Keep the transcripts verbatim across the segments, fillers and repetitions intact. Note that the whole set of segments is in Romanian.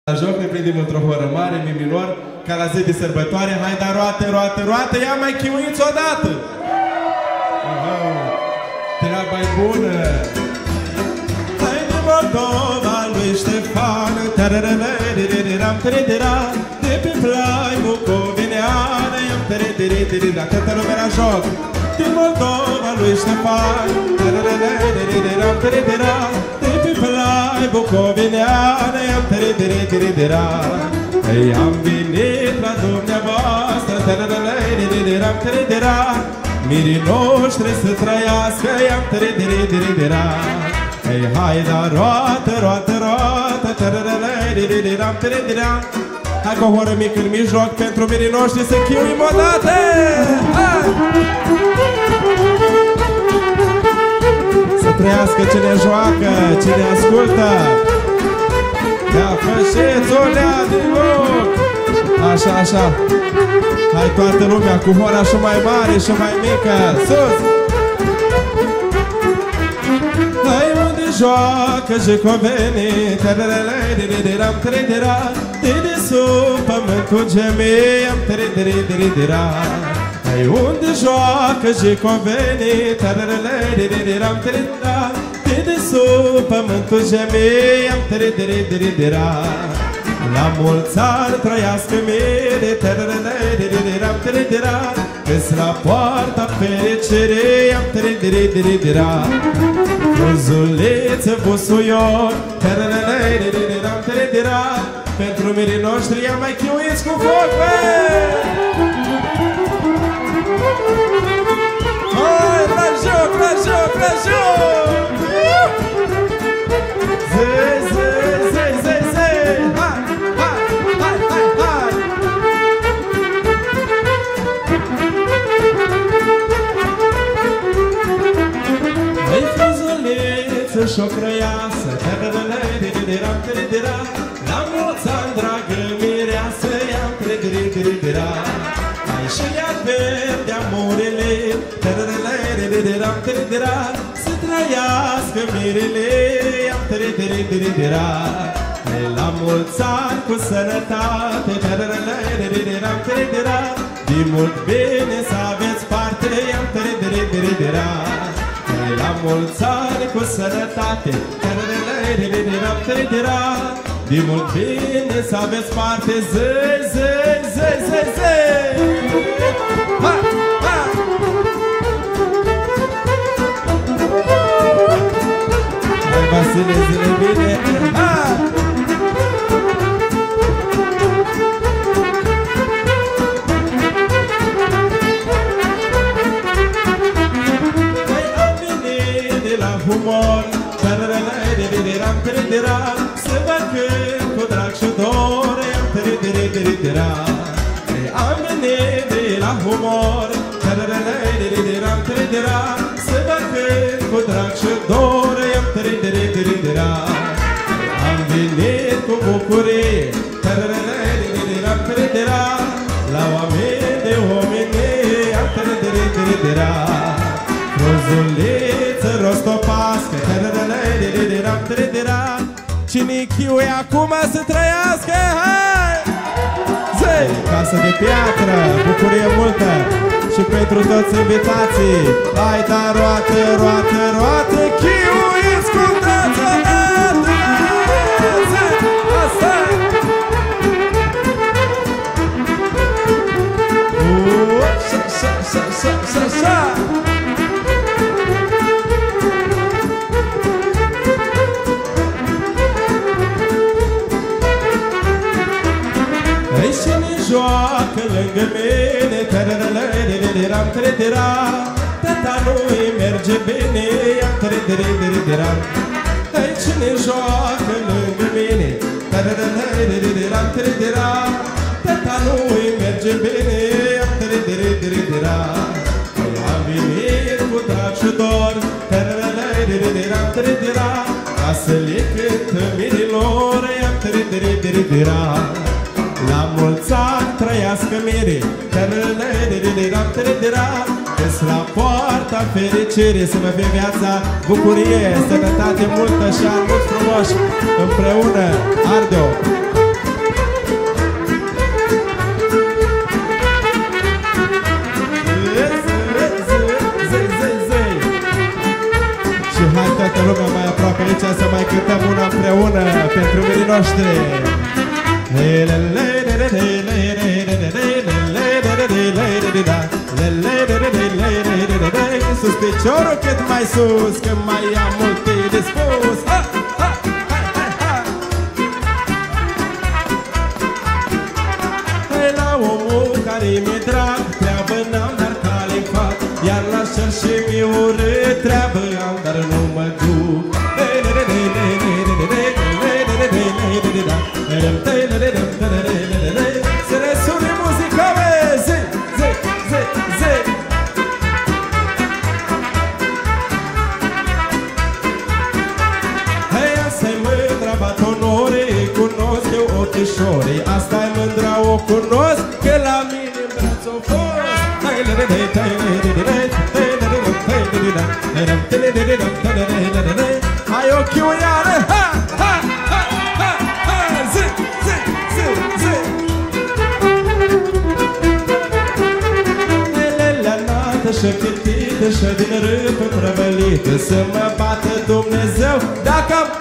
La joc ne prindem într-o horă mare, mi minor, ca la zi de sărbătoare. Hai, dar roate, roate, roate, ia mai chiuiți odată! Treaba-i bună! Hai de Moldova lui Ștefan, de pe plai bucovineană, atâta lumea la joc. De Moldova lui Ștefan, de pe plai bucovineană, ei, am venit la dumneavoastră, mirii noștri să trăiască, ei, hai, dar roată, roată, roată, hai cu o horă mică în mijloc pentru mirii noștri să chiuim odată! Să trăiască cine joacă, cine ascultă. Ia fășeți o lea din loc. Așa, așa. Hai toată lumea cu hora și mai mare și mai mică. Sus! Hai unde joacă jicovenii, de sub pământul gemei, hai unde joacă jicovenii, de sub pământul gemei, la mulți ani trăiască mire, că-s la poarta fericirii, Fruzuleță, busuior, pentru mirii noștri ia mai chiuiți cu foc, bă! Hai, la joc, la joc, la joc! Zei, zei, zei, zei, zei! Hai, hai, hai, hai, hai! Hai, fruzuleță și-o crăiasă, la mulți ani, dragă mireasă, hai și ia verde amurile, să trăiască mirele, la mulți ani cu sănătate, de mult bine să aveți parte, la mulți ani cu sănătate, de mult bine să aveți parte, zei, zei, zei, zei, zei! Ha, ha! Hai, Vasile, zile bine! Ha! Hai, am venit de la humor, să vă cânt cu drag și dor, am venit de la humor, să vă cânt cu drag și dor, am venit cu bucurie, la oameni de omenie, Fruzuleță rostopască, cine chiuie acum să trăiască, hai! Zei, casă de piatră, bucurie multă și pentru toți invitații. Hai, da, roată, roată, roată, chiuiți cu toți odată! Zei, asta! Așa, așa, așa, așa, așa! Joacă lângă mine, tata nu-i merge bine, hai cine joacă lângă mine, tata nu-i merge bine, am venit cu drag și dor, ca să le cântă mirilor, la mulți ani trăiască mire, că-s la poarta fericire, să vă fie viața, bucurie, sănătate multă și ani mulți frumoși împreună, Ardeo! Sus piciorul cât mai sus, că mai am multe de spus. Ha, ha, ha, ha, ha. Hai la omul care mi-e drag, treabă n-am, dar cale fac. Iar la cer și mi-e urât, treabă am, dar nu mă duc. Să răsune muzica, zi, zi, zi, zi. Cunosc eu ochișorii, asta-i mândra, o cunosc, că la mine în braț o fost. Hai ochiul iară, ha, ha, ha, ha, ha, zi, zi, zi, zi. Lelea înaltă și chitită și din râpă prăvălită, să mă bată Dumnezeu dacă am...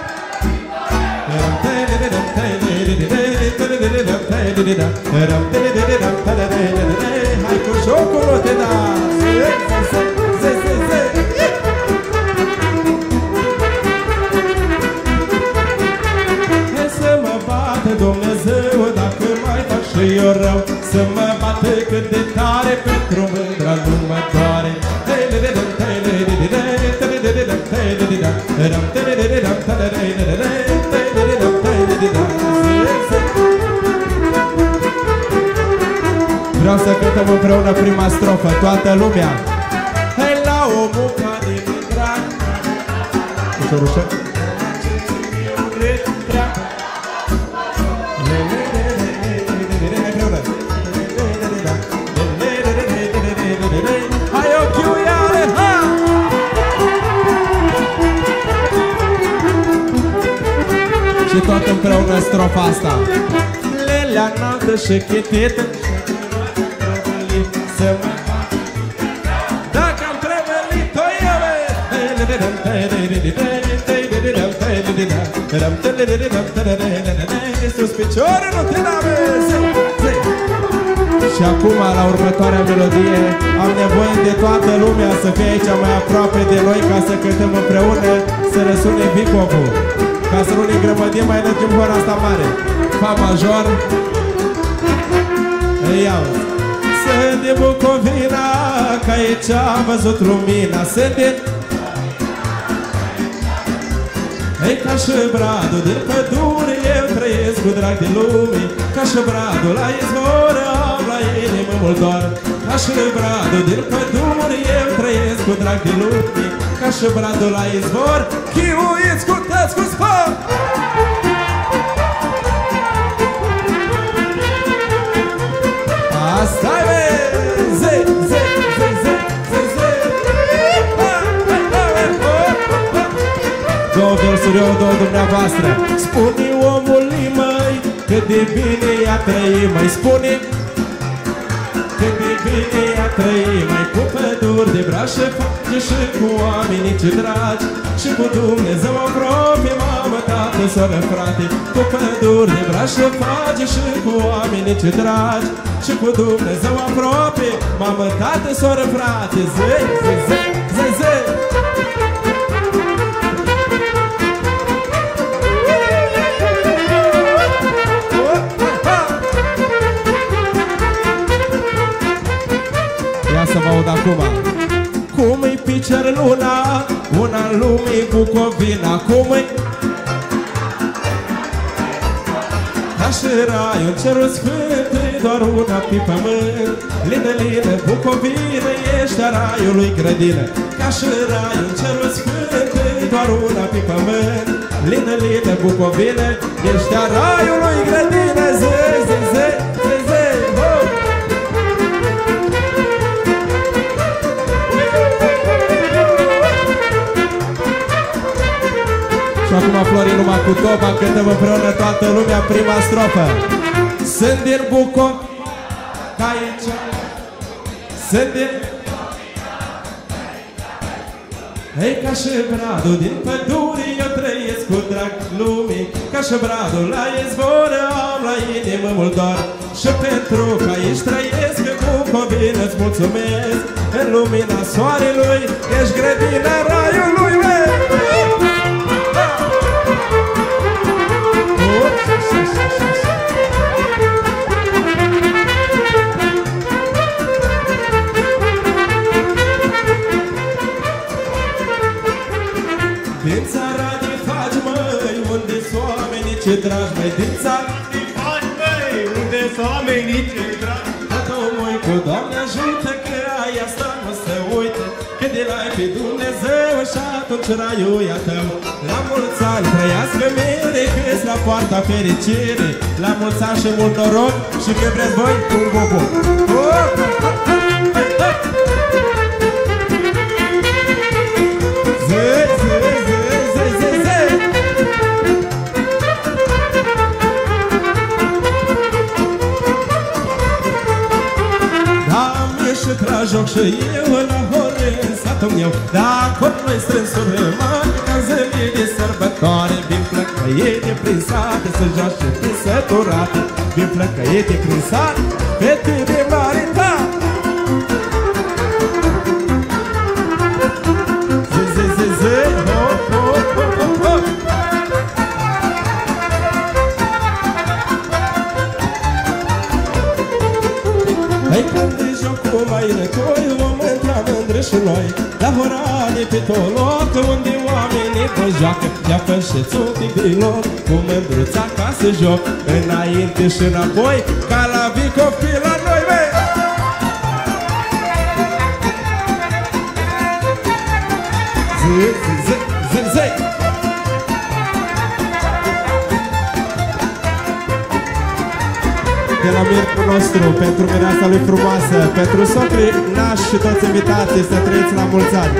Hai cu jocul o te da. Hai să mă bată Dumnezeu dacă mai fac și eu rău, să mă bată cât de tare, pentru mândra nu mă doare. Vreau să cântăm împreună prima strofă, toată lumea. Hai la omul care mi-e drag. Ușor, ușor. Hai ochiul iară, ha! Și tot împreună strofa asta. Lelea înaltă și chitită, dacă am prevălit-o eu, sus piciorul nu te dame. Și acum, la următoarea melodie, am nevoie de toată lumea să fie aici mai aproape de noi, ca să cântăm împreună, să răsune Vicovul, ca să nu ne grămădim, mai lăgim hora asta mare. Fa major. Iau. Sunt din Bucovina, că aici am văzut lumina. Sunt din... Ei, ca și bradul din pădure, eu trăiesc cu drag de lume. Ca și bradul la izvor, am la inimă mult doar. Ca și bradul din pădure, eu trăiesc cu drag de lume. Ca și bradul la izvor, chiuiți cu tăți cu spor. Asta-i, bă! Zi, zi, zi, zi, zi, zi. Două versuri, eu, două dumneavoastră. Spune omului, măi, cât de bine i-a trăit, măi, spune cât de bine i-a trăit, mai cu păduri de brașă face și cu oamenii ce dragi, și cu Dumnezeu aproape, mamă, tată, soră, frate. Cu păduri de brașă face și cu oamenii ce dragi, și cu Dumnezeu aproape, mamă, tată, soră, frate. Zi, zi, zi, zi, zi. Ia să vă aud acum. Cum-i picer luna, una-n lumii Bucovina. Cum-i ca și raiul cerul sfânt, doar una pe pământ. Lină, lină, Bucovina, ești a raiului grădină. Ca și raiul cerul sfânt, doar una pe pământ. Lină, lină, Bucovina, ești a raiului grădină. Zi, zi, zi, zi, zi, ho! Și acum Florin numai cu toba, cântăm împreună toată lumea prima strofă. Sunt din Bucovina, ca aici. Sunt din... Ei, ca și bradul din pădure, eu trăiesc cu drag lumii. Ca și bradul la izvor, am la inimă mult dor. Și pentru că aici trăiesc, cu copil îți mulțumesc. În lumina soarelui, ești grădina raiului meu. Din țara de faci, măi, unde-s oamenii ce dragi, măi. Din țara de faci, măi, unde-s oamenii ce dragi. Tată, măi, cu Doamne ajută, că ai asta nu se uită. Că de la pe Dumnezeu și atunci raiul e a tău. La mulți ani trăiască mere, că-s la poarta fericire. La mulți ani și mult noroc și că vreți voi un bobo. Și trag joc și eu la hore în satul meu. Da, acolo noi strânsuri mari, ca zile de sărbătoare. Vin plăcăiete prin sate, să joace prin săturate. Vin plăcăiete prin sate, fete de mare tare. Zi, zi, zi, zi, ho, ho, ho, ho, ho. Hai când e jocul mai răcoi, vom intra mândră și noi. La horane pe tot loc, unde oamenii vă joacă. Ia fășeți un pic de loc, cu mândruța ca să joc. Înainte și înapoi, ca la vii copii la noi, băi! Zi, zi, zi, zi, zi! De la mircul nostru, pentru mireasa lui frumoasă, pentru socrii, nași și toți invitații, să trăiți la mulți ani.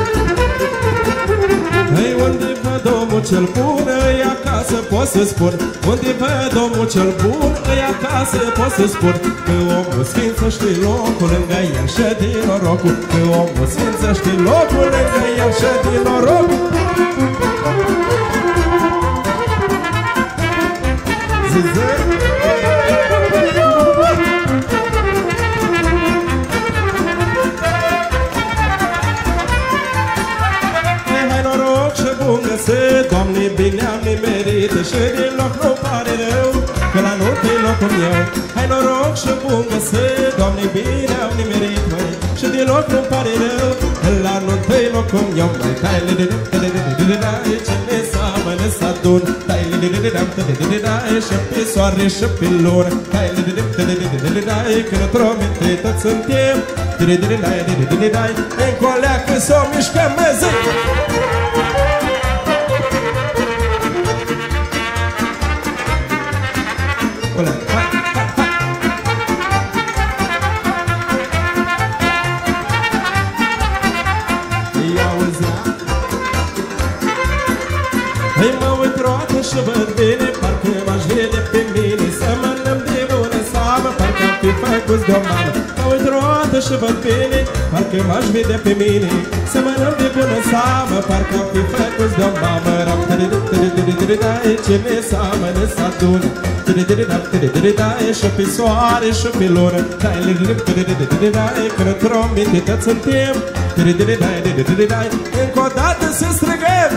Ei, unde văd omul cel bun, îi acasă pot să spun. Unde văd omul cel bun, îi acasă pot să spun. Că omul sfință știi locul lângă el și din norocul. Că omul sfință știi locul lângă el și din norocul. Zi, zi. Doamne, bine am nimerită și din loc nu pare rău, că la nu-i locul meu. Hai noroc și bun găsit, Doamne, bine am nimerit, măi, și din loc nu pare rău, că la nu-i locul meu. Măi, tai-li-di-di-di-di-di-di-di-dai, cine seamănă s-adun, tai-li-di-di-di-dam-di-di-di-dai, și pe soare și pe lună, tai-li-di-di-di-di-di-di-dai, când într-o minte toți suntem, di-di-di-di-dai, di-di-di-dai, încolea că s-o mișcă măzii. Hei, mă uit roată și văd bine, parcă m-aș vede pe mine. Să mănăm de bună seamă, parcă am fi făcut de-o mamă. Mă uit roată și văd bine, parcă m-aș vede pe mine. Să mănăm de bună seamă, parcă am fi făcut de-o mamă. Ram tări-tări-tări-tări-tări-dai, cine seamănă s-adună. Tări-tări-tări-tări-tări-dai, și pe soare și pe lună. Tări-tări-tări-tări-dai, când într-o minte tot suntem. Tări-tări-dai, încă o dată să strigăm.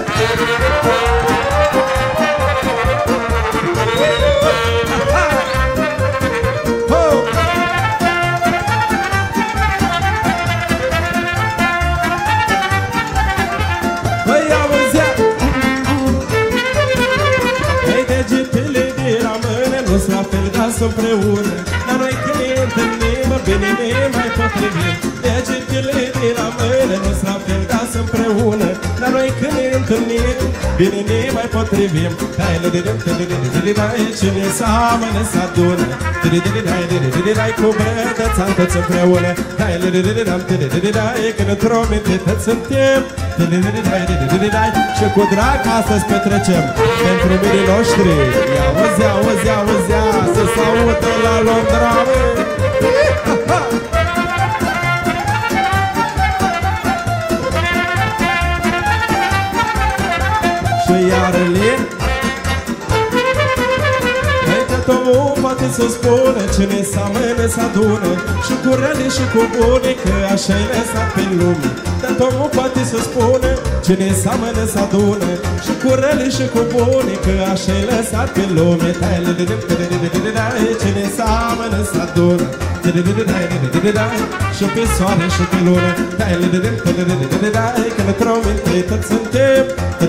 Împreună, dar noi când ne întâlnim, bine ne mai potrivim. Degetele de la mână nu-s la fel, dar împreună, dar noi când ne întâlnim, bine ne mai potrivim. Dai-le-de-de-de-de-de-de-dai, cine seamănă s-adună. Dai-le-de-de-dai, cu brădățan toți împreună. Dai-le-de-de-de-dai, când într-o minte toți suntem. Dai-le-de-de-dai, și cu drag astăzi petrecem pentru mirii noștri. Ia auzi, auzi, auzi, să se audă la Londra, omul poate să spună, cine seamănă să adună, și cu rele și cu bune, că așa-i lăsat pe lume. Dar omul poate să spună, cine seamănă să adună, și cu rele și cu bune, că așa-i lăsat pe lume. Cine seamănă să adună, și pe soare și pe lună, că într-o minte tot suntem,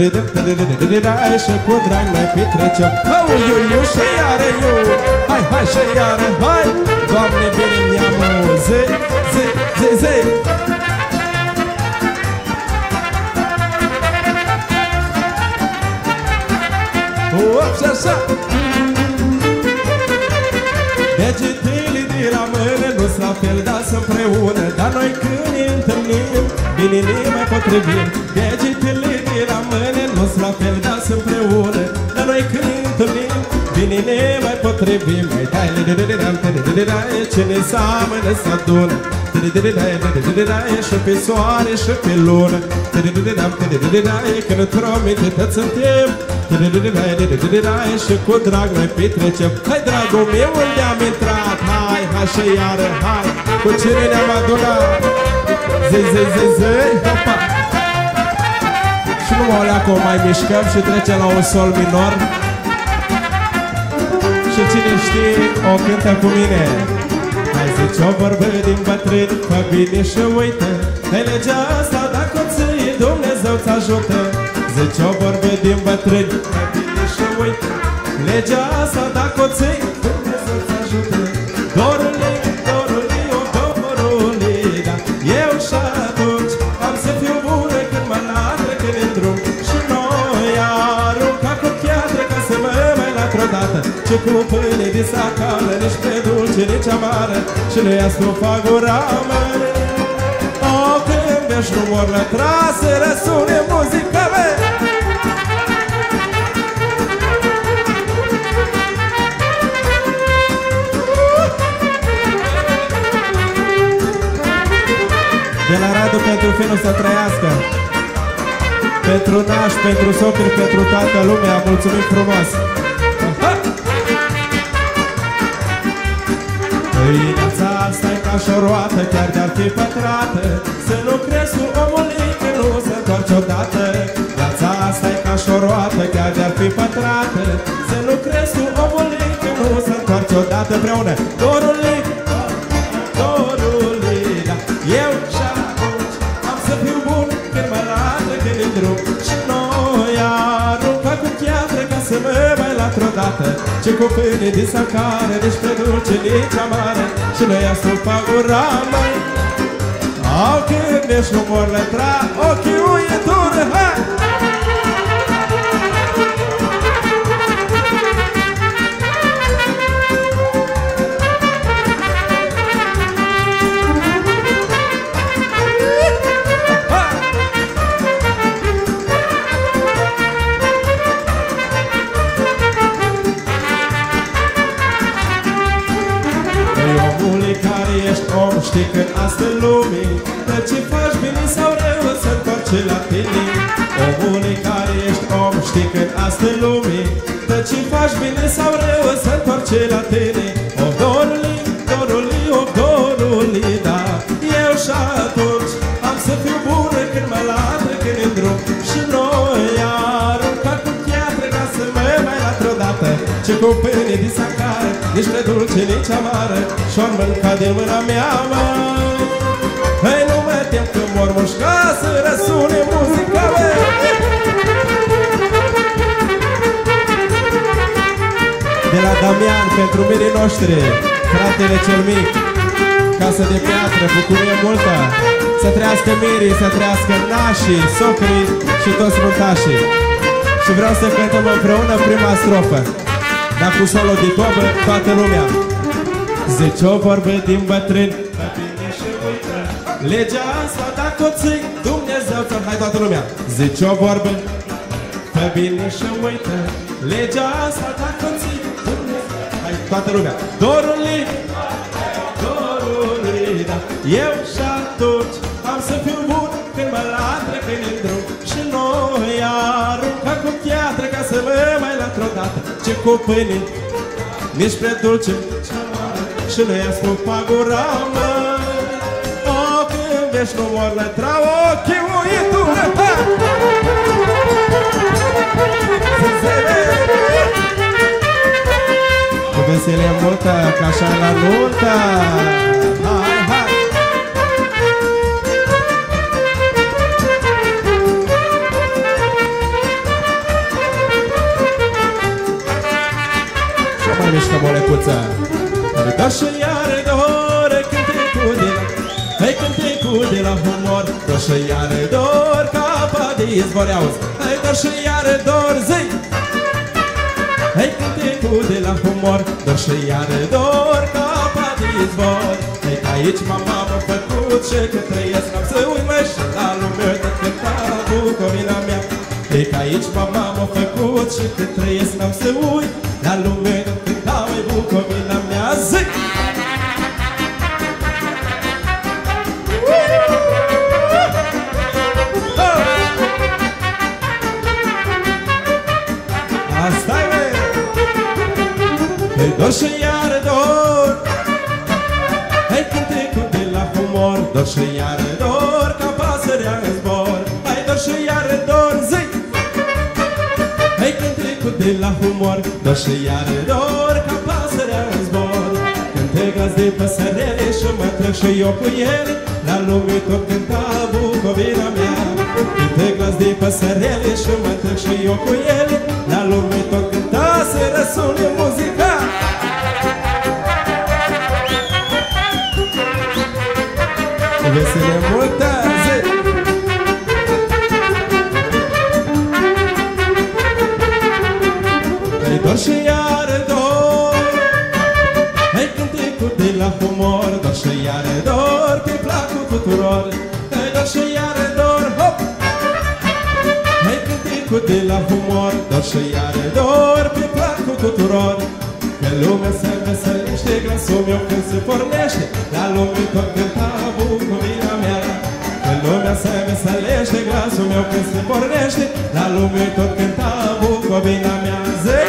și cu drag mai petrecem. Iu, și iară, iu, hai, hai, și iară, hai, Doamne, bine mi-am zi, zi, zi, zi. Op, și așa. Degetele de la mână nu-s la fel, dar sunt împreună, dar noi când ne întâlnim, bine ne mai potrivim. Degetele de la mână nu-s la fel, dar sunt împreună, dar noi când ne întâlnim, bine ne mai potrivim. Cine seamănă să adună, și pe soare și pe lună, când într-o minte tot suntem, și cu drag noi petrecem. Hai, dragul meu, unde am intrat? Hai, hai și iară, hai, cu cine ne-am adunat? Zi, zi, zi, zi, hopa. Și nu mă oleacă, o mai mișcăm și trece la un sol minor. Și cine știe, o cântă cu mine. Hai, zice o vorbă din bătrâni, fă bine și uită, hai legea asta dacă o ții, Dumnezeu ți-ajută. Zice o vorbă din bătrâni, fă bine și uită, legea asta dacă o ții, Dumnezeu ți-ajută. Dorule, dorule, o dorule, da, eu și atunci am să fiu bună când mă latră, când în drum. Și noi arunca cu piatră ca să mă mai latră odată, ce cu pâine de sacală, nici pe dulce, nici amară, și nu ia stufa gura mare. O, când ești nu mor la trase, răsune muzica mea. De la Radu pentru finul să trăiască, pentru naș, pentru socri, pentru toată lumea, mulțumim frumos! Viața asta-i ca și o roată, chiar de-ar fi pătrată, să nu crezi tu, omule, că nu se întoarce odată. Viața asta-i ca și o roată, chiar de-ar fi pătrată, să nu crezi tu, omule, că nu se întoarce odată. Împreună, dorule, dorule, da, eu și atunci am să fiu bun când mă latră, când în drum. Și noi arunca cu piatră ca să mă mai latră odată, ce cu pâine de sacară, nici pe dulce, nici amară, și noi ia stufa gura mai. Au, când ești nu mor lătra, ochii uietură, hai! Știi că în astă lume, de ce faci bine sau rău, se întoarce la tine. Omule care ești om, știi că în astă lume, de ce faci bine sau rău, se întoarce la tine. O, dorule, dorule, o, dorule, da, eu și atunci am să fiu bună când mă latră, când în drum. Și noi arunca cu piatră ca să mă mai latră odată, ce cu pâine de sacară, nici pe dulce, nici amară, și-or mânca de mâna mea, mă. Hai, nu mă tem că mor mușca, să răsune muzica, mă. De la Damian, pentru mirii noștri, fratele cel mic, casă de piatră, bucurie multă, să trăiască mirii, să trăiască nașii, socrii și toți fruntașii. Și vreau să cântăm împreună prima strofă, dar cu solo de tobă, toată lumea. Zice o vorbă din bătrâni, fă bine și uită, legea asta dacă o ții, Dumnezeu ți-o... Hai toată lumea! Zice o vorbă, fă bine și uită, legea asta dacă o ții, Dumnezeu... Hai toată lumea! Dorule, dorule, da, eu și atunci am să fiu bun când mă latră, când în drum. Și noi arunca cu piatră ca să mă mai latră odată, ce cu pâine, nici prea dulce și nu i-a spus pagura, măi. O, când vezi nu mor la trau ochii uitură, ha! Cu veselie multă, ca așa la nuntă. Hai, hai! Și mai mișcă molecuța. Dor și iară dor, cântecul de la, hai cântecul de la humor. Dor și iară dor, capa de izvor, auzi. Hai dor și iară dor, zi. Hai cântecul de la humor. Dor și iară dor, capa de izvor. Hai că aici mama m-a făcut și că trăiesc n-am să uit, mă, și la lume tot cânta Bucovina mea. Hai că aici mama m-a făcut și că trăiesc n-am să uit, la lume tot cânta Bucovina mea. Zi! Asta-i, bă! Hai dor și iară dor, hai cântecul de la humor. Dor și iară dor, ca pasărea în zbor. Hai dor și iară dor, zi! Hai cântecul de la humor. Dor și iară dor, ca pasărea în zbor. Cânte glas de păsărele și mă trec și eu cu ele, la lume tot cânta Bucovina mea. Cânte glas de păsărele și mă trec și eu cu ele, la lume tot cânta, să răsune muzica. Cu vesele multă, zi! Hai dor și iară dor, hai cântecul de la humor. Dor și iară dor, pe placul tuturor. Hai dor și iară dor, hop! Hai cântecul de la humor. Dor și iară dor, pe placul tuturor. Că lumea se veselește, glasul meu când se pornește, la lume tot cânta Bucovina mea. Că lumea se veselește, glasul meu când se pornește, la lume tot cânta Bucovina mea. Zi!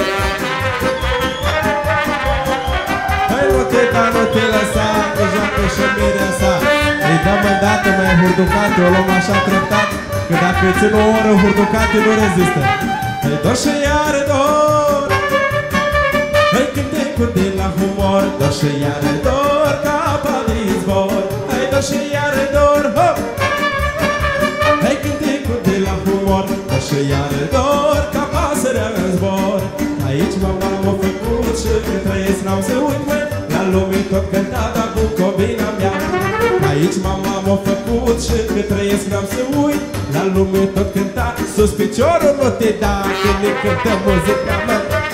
Hai, nu te da, nu te lăsa, că joacă și mireasa. Îi dăm îndată, mai hurducate, o luăm așa treptat, că dacă îi țin o oră hurducate, nu rezistă. Hai dor și iară dor, hai cântecul de la humor. Dor și iară dor, capa de izvor. Hai dor și iară dor, hop! Hai cântecul de la humor. Dor și iară dor, ca pasărea în zbor. Aici mama m-a făcut și că trăiesc n-am să uit, mă, la lume tot cânta da Bucovina mea. Aici mama m-a făcut și că trăiesc n-am să uit, la lume tot cânta. Sus piciorul nu te da când ne cântă muzica mea.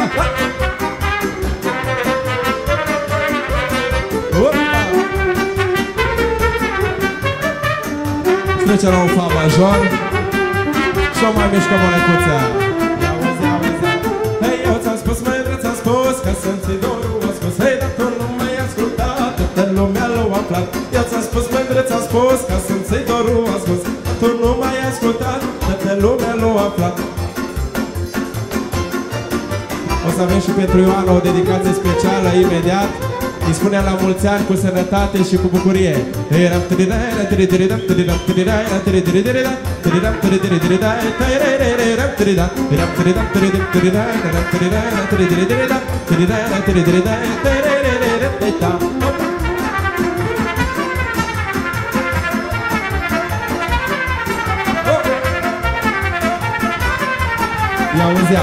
Trece la un fa major și o mai mișcă molecuța. Ia auzi, auzi, hei, eu ți-am spus, măi, ți-am spus că sunt idolul ascuns. Hei, dar tu nu m-ai ascultat, toată lumea l-a aflat. Eu ți-am spus, măi, ți-am spus că sunt idolul ascuns. Tu nu m-ai ascultat, toată lumea l-a aflat. O să avem și pentru Ioana o dedicație specială imediat. Îi spunea la mulți ani cu sănătate și cu bucurie. Ia auzea.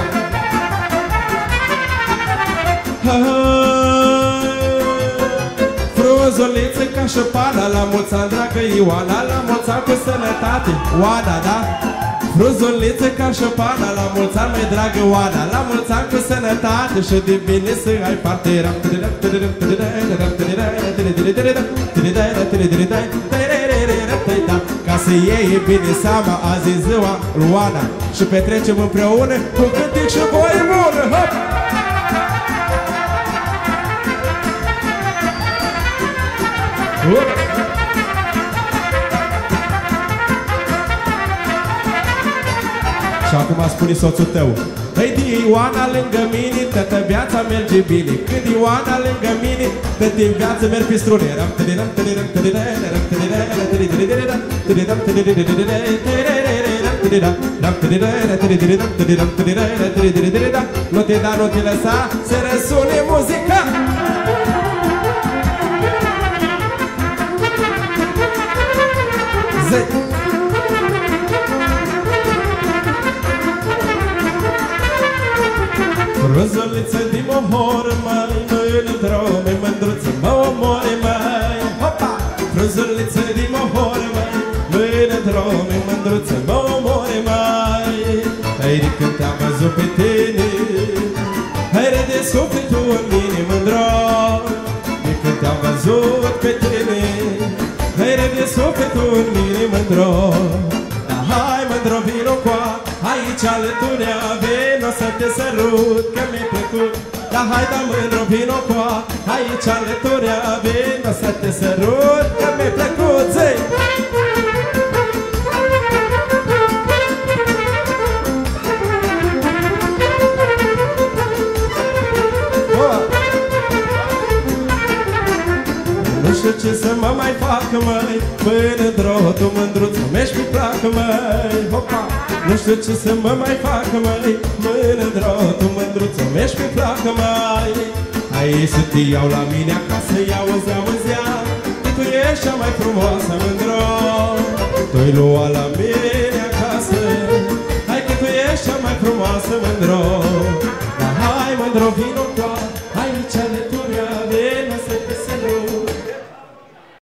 Frunzuliță ca și pana, la mulți ani, dragă Ioana, la mulți ani cu sănătate, Oana, da? Frunzuliță ca și pana, la mulți ani, mai dragă Oana, la mulți ani cu sănătate și de bine să ai parte. Ca să iei bine seama, azi e ziua lui Oana și petrecem împreună cu cântec și voie bună, hop! Și acum cum a spune soțul tău. Hei, Ioana lângă mine, toată viața merge bine. Când Ioana lângă mine, tot în viață merg pe strune. Nu te da, nu te lăsa, să răsune muzica. Zăi! Frunzuliță din mohor, mai mândră, mai mândruță, mă omore, mai hopa! Frunzuliță din mohor, mai mândră, mai mândruță, mă omore, mai hai de când te-am văzut pe tine, hai de sufletul în mine mândră. De când te-am văzut pe tine, hai de sufletul în mine mândră. Dar hai mândră, vino coa, aici alăturea, vino să te sărut, că mi-ai plăcut. Dar hai da mândră, vino coa, aici alăturea, vino să te sărut, că mi-ai plăcut. Zăi! Nu știu ce să mă mai fac, măi, mândră, tu mândruță, mi-ești pe plac, măi, hopa! Nu știu ce să mă mai fac, măi, mândră, tu mândruță, mi-ești pe plac, măi. Hai să te iau la mine acasă, iau-zi, auzi, că tu ești cea mai frumoasă, mândră. Tu-i lua la mine acasă, hai că tu ești cea mai frumoasă, mândră. Dar hai, mândră, vino coa,